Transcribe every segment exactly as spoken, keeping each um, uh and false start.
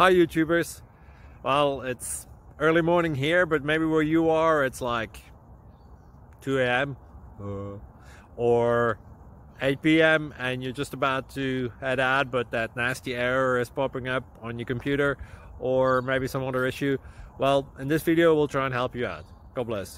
Hi YouTubers. Well, it's early morning here, but maybe where you are it's like two A M uh, or eight P M and you're just about to head out, but that nasty error is popping up on your computer, or maybe some other issue. Well, in this video we'll try and help you out. God bless.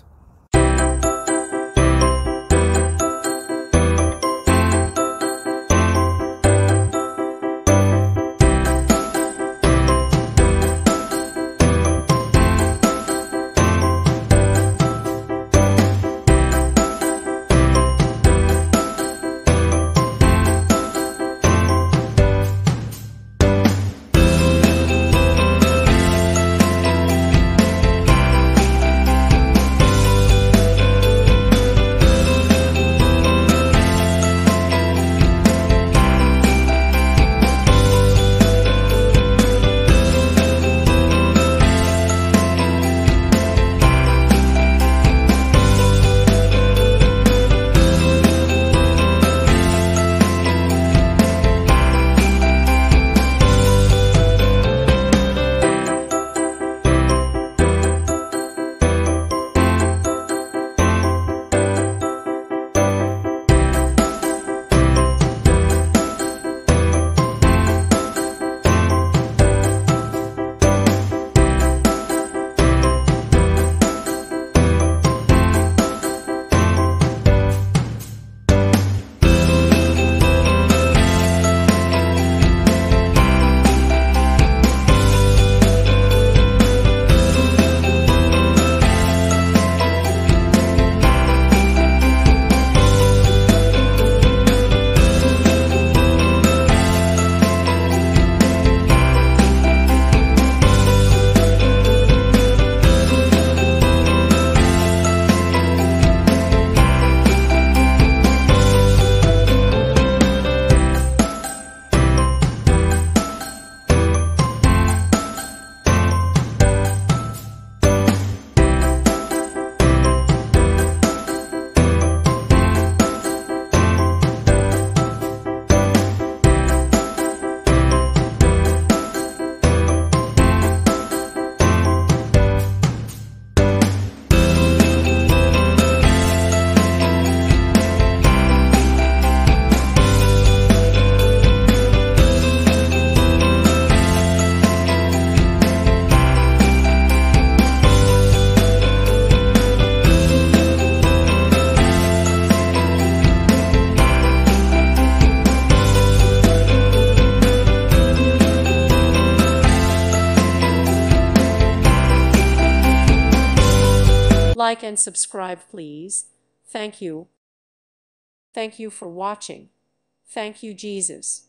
Like and subscribe, please. Thank you. Thank you for watching. Thank you, Jesus.